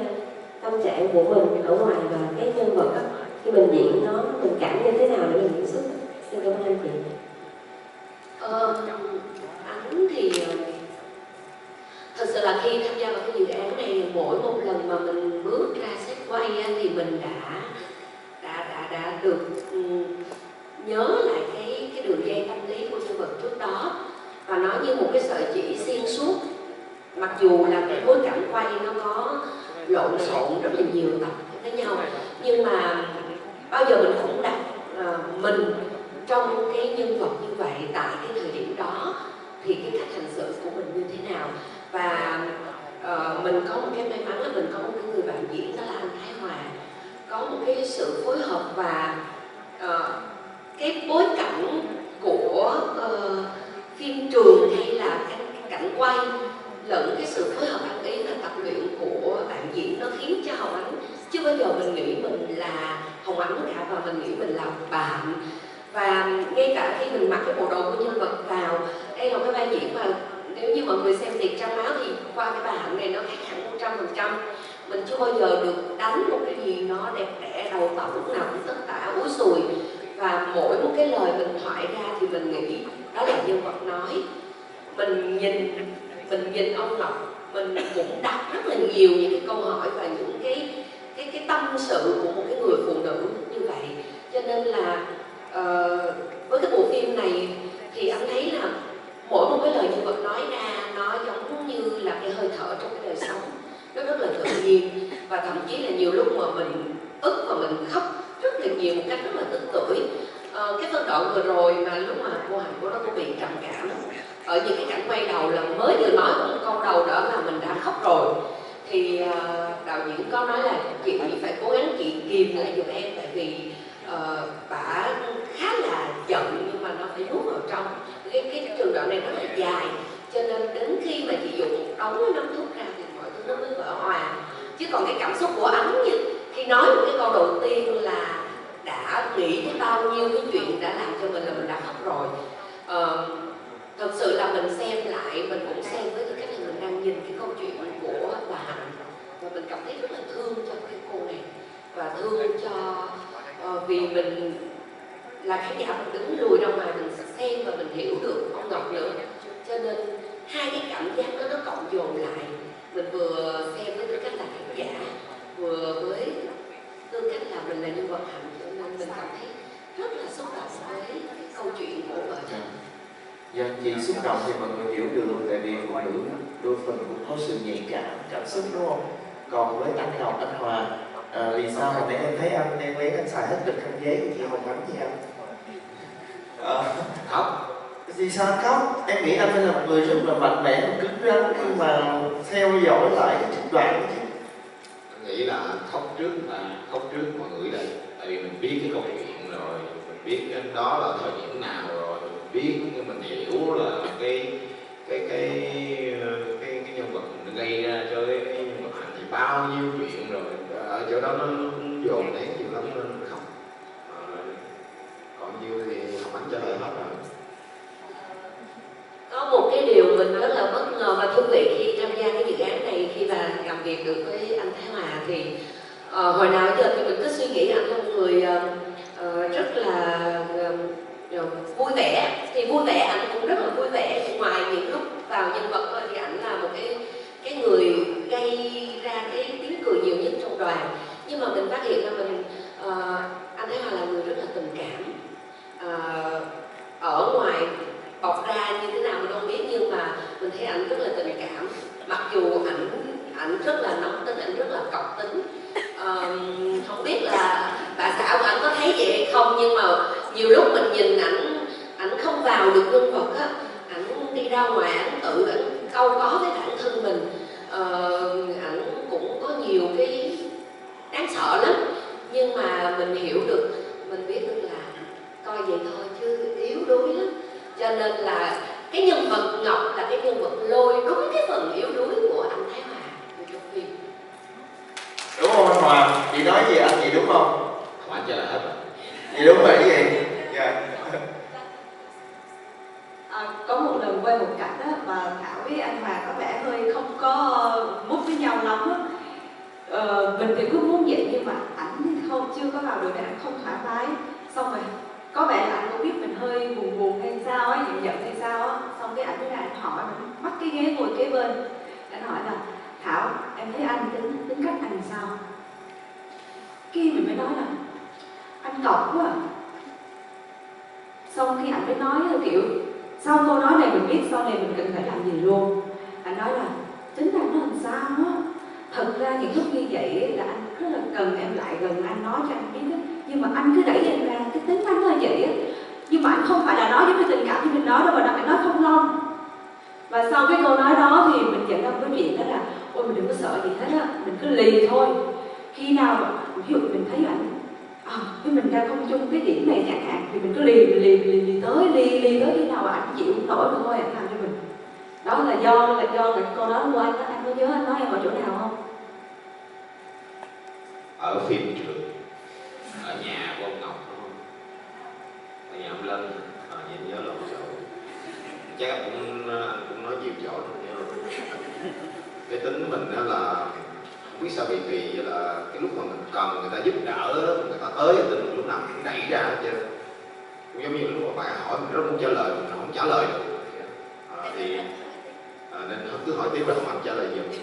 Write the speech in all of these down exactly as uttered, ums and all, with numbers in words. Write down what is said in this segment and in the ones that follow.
tâm trạng của mình ở ngoài và cái nhân vật đó, khi mình diễn nó tình cảm như thế nào để mình diễn xuất. Xin cảm ơn anh chị. Ờ, Ánh thì thật sự là khi tham gia vào cái dự án này, mỗi một lần mà mình bước ra set quay thì mình đã đã đã đã được nhớ lại cái cái đường dây tâm lý của nhân vật trước đó, và nó như một cái sợi chỉ xuyên suốt. Mặc dù là cái bối cảnh quay nó có lộn xộn rất là nhiều tập với nhau, nhưng mà bao giờ mình cũng đặt uh, mình trong cái nhân vật như vậy tại cái thời điểm đó thì cái cách hành xử của mình như thế nào. Và uh, mình có một cái may mắn là mình có một cái người bạn diễn đó là anh Thái Hòa, có một cái sự phối hợp và uh, cái bối cảnh của uh, phim trường hay là cái cảnh quay lẫn cái sự phối hợp ăn ý và tập luyện của bạn diễn, nó khiến cho Hồng Ánh chưa bao giờ mình nghĩ mình là Hồng Ánh cả, và mình nghĩ mình là bạn. Và ngay cả khi mình mặc cái bộ đồ của nhân vật vào, đây là cái vai diễn mà nếu như mọi người xem Tiệc Trăng Máu thì qua cái bạn này nó khác hẳn một trăm phần trăm. Mình chưa bao giờ được đánh một cái gì nó đẹp đẽ, đầu tóc lúc nào cũng tất tả úi sùi, và mỗi một cái lời mình thoại ra thì mình nghĩ đó là nhân vật nói. Mình nhìn mình nhìn ông Ngọc, mình cũng đặt rất là nhiều những cái câu hỏi và những cái cái cái tâm sự của một cái người phụ nữ như vậy. Cho nên là uh, với cái bộ phim này thì anh thấy là mỗi một cái lời nhân vật nói ra nó giống như là cái hơi thở trong cái đời sống, nó rất là tự nhiên, và thậm chí là nhiều lúc mà mình ức và mình khóc rất là nhiều một cách rất là tức tưởi. Uh, cái phân đoạn vừa rồi mà lúc mà cô Hạnh của nó cô bị trầm cảm ở những cái cảnh quay đầu là mới vừa nói một câu đầu đó là mình đã khóc rồi, thì uh, đạo diễn có nói là chị phải cố gắng chị kìm lại giùm em, tại vì uh, bà khá là giận nhưng mà nó phải nuốt vào trong. Cái, cái trường đoạn này rất là dài, cho nên đến khi mà chị dùng một đống nắm thuốc ra thì mọi thứ nó mới vỡ hòa. Chứ còn cái cảm xúc của Ánh nha, khi nói một cái câu đầu tiên là đã nghĩ tới bao nhiêu cái chuyện đã làm cho mình là mình đã khóc rồi. Uh, Thật sự là mình xem lại, mình cũng xem với tư cách là mình đang nhìn cái câu chuyện của bà Hạnh, và mình cảm thấy rất là thương cho cái cô này, và thương cho uh, vì mình là khán giả, mình đứng lùi ra ngoài mình xem và mình hiểu được ông Ngọc nữa, cho nên hai cái cảm giác đó nó cộng dồn lại, mình vừa xem với tư cách là khán giả, vừa với tư cách là mình là nhân vật Hạnh, cho nên mình cảm thấy rất là xúc động với cái câu chuyện của vợ chồng. Dạ, chị xúc động thì mọi người hiểu được, tại vì phụ nữ đôi phần cũng có sự nhạy cảm, cảm xúc đúng không? Còn với anh Ngọc, anh Hòa, à, vì sao mà nãy em thấy anh em lén anh xài hết được khăn giấy của chị Hồng Ánh gì anh? À, khóc. Vì sao anh khóc? Em nghĩ anh phải là một người rất là mạnh mẽ và cứng rắn khi mà theo dõi lại cái trích đoạn của chị. Anh nghĩ là anh khóc trước mà khóc trước mọi người đây, tại vì mình biết cái câu chuyện rồi, mình biết cái đó là thời điểm nào rồi, biết mình hiểu là cái cái cái cái cái nhân vật mình gây ra cho cái, cái nhân vật Hạnh thì bao nhiêu chuyện rồi, ở chỗ đó nó dồn nén nhiều lắm nên mình khóc. À, còn nhiêu thì Hồng Ánh trả lời hết rồi. Có một cái điều mình rất là bất ngờ và thú vị khi tham gia cái dự án này, khi mà làm việc được với anh Thái Hòa thì uh, hồi nào giờ thì mình cứ suy nghĩ anh là một người uh, uh, rất là uh, vui vẻ, thì vui vẻ anh cũng rất là vui vẻ, ngoài những lúc vào nhân vật thôi thì anh là một cái cái người gây ra cái tiếng cười nhiều nhất trong đoàn. Nhưng mà mình phát hiện ra mình uh, anh Thái Hòa là người rất là tình cảm, uh, ở ngoài bọc ra như thế nào mình không biết, nhưng mà mình thấy ảnh rất là tình cảm, mặc dù ảnh ảnh rất là nóng tính, ảnh rất là cọc tính. Uh, không biết là bà xã của ảnh có thấy vậy hay không, nhưng mà nhiều lúc mình nhìn ảnh ảnh không vào được nhân vật á, ảnh đi ra ngoài ảnh tự ảnh câu có với bản thân mình, uh, ảnh cũng có nhiều cái đáng sợ lắm, nhưng mà mình hiểu được, mình biết được là coi vậy thôi chứ yếu đuối lắm. Cho nên là cái nhân vật Ngọc là cái nhân vật lôi đúng cái phần yếu đuối của anh Thái Hòa trong phim. Đúng không anh Hòa? Chị nói gì anh chị đúng không? Không, anh trả lời hết rồi. Chị đúng vậy gì? Dạ. À, có một lần quay một cảnh á, mà Thảo với anh Hòa có vẻ hơi không có mút với nhau lắm á. Ờ, ờ, mình thì cứ muốn vậy nhưng mà ảnh thì không, chưa có vào được nên ảnh không thoải mái. Xong rồi có vẻ là ảnh cũng biết mình hơi buồn buồn hay sao ấy, giận giận hay sao á. Xong cái ảnh mới ra ảnh hỏi mình, bắt cái ghế ngồi kế bên, ảnh hỏi là Thảo, em thấy anh tính tính cách anh sao? Cái mình mới nói là anh cọc quá à. Xong khi ảnh mới nói là kiểu sau câu nói này mình biết sau này mình cần phải làm gì luôn. Anh nói là tính anh nó làm sao á. Thật ra những lúc như vậy ấy, là anh rất là cần em lại gần anh nói cho anh biết ấy. Nhưng mà anh cứ đẩy em ra, cái tính anh là vậy ấy. Nhưng mà anh không phải là nói với cái tình cảm như mình nói đâu, mà anh nói không long. Và sau cái câu nói đó thì mình nhận ra cái chuyện đó là ôi mình đừng có sợ gì hết á, mình cứ lì thôi. Khi nào mà ví dụ mình thấy ảnh à, với mình ra không chung cái điểm này chẳng hạn thì mình cứ lì lì lì, lì tới lì lì tới khi nào mà ảnh chịu không nổi thôi ảnh làm cho mình. Đó là do là do cái câu nói của anh đó. Anh có nhớ anh nói em ở chỗ nào không? Ở phim trường, ở nhà của ông Ngọc đúng không? Ở nhà ông Lân, à, nhìn nhớ lộn chỗ. Chắc anh cũng anh cũng nói nhiều chỗ nhớ rồi. Cái tính mình đó là không biết sao, vì vì là cái lúc mà mình cần người ta giúp đỡ, người ta tới tình lúc nào cũng đẩy ra hết trơn. Cũng giống như lúc mà bạn hỏi mình rất muốn trả lời mình không trả lời được. À, thì à, nên cứ hỏi tiếp là không anh trả lời nhiều.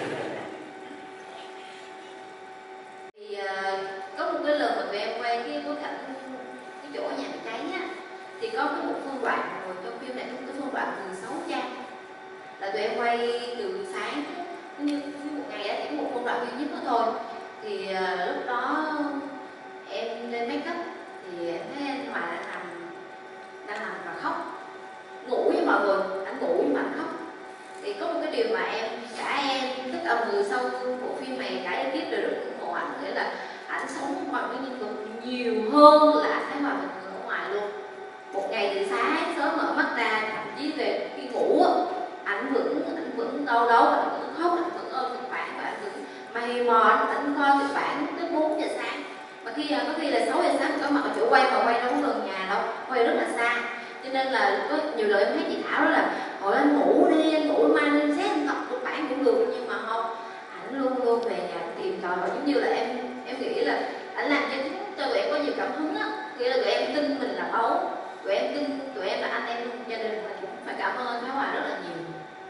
Thì uh, có một cái lần mà tụi em quay cái bối cảnh cái chỗ nhà bị cháy á, thì có cái một phân đoạn rồi trong phim này có cái phân đoạn từ sáu trang là tụi em quay từ sáng như một ngày á, chỉ có một phân đoạn duy nhất đó thôi. Thì uh, lúc đó em lên make up thì em thấy anh Hòa đang nằm đang nằm và khóc, ngủ với mọi người, anh ngủ nhưng mà anh khóc. Thì có một cái điều mà em cả em tất cả người sau bộ phim này cả ekip đều rất ủng hộ ảnh, nghĩa là ảnh sống bằng cái nhân vật nhiều hơn là Thái Hòa bình thường ở ngoài luôn. Một ngày từ sáng sớm mở mắt ra, thậm chí về khi ngủ ảnh vẫn ảnh vẫn đau đấu, ảnh vẫn khóc, ảnh vẫn ôm kịch bản và ảnh vẫn mày mò, ảnh coi kịch bản tới bốn giờ sáng. Mà khi có khi là sáu giờ sáng có mặt ở chỗ quay mà quay đâu có gần nhà đâu, quay rất là xa. Cho nên là có nhiều lời em thấy chị Thảo đó là hồi anh ngủ đi, anh ngủ mai lên xét anh tập kịch bản cũng được, nhưng mà không, ảnh luôn luôn về nhà tìm tòi. Và giống như là em em nghĩ là ảnh làm cho cho tụi em có nhiều cảm hứng á, nghĩa là tụi em tin mình là báu, tụi em tin tụi em là anh em gia đình, và cũng phải cảm ơn Thái Hòa rất là nhiều.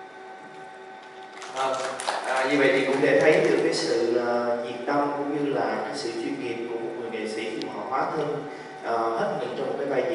À, à, như vậy thì cũng để thấy được cái sự uh, nhiệt tâm cũng như là cái sự chuyên nghiệp của một người nghệ sĩ khi mà họ hóa thân uh, hết mình trong một cái vai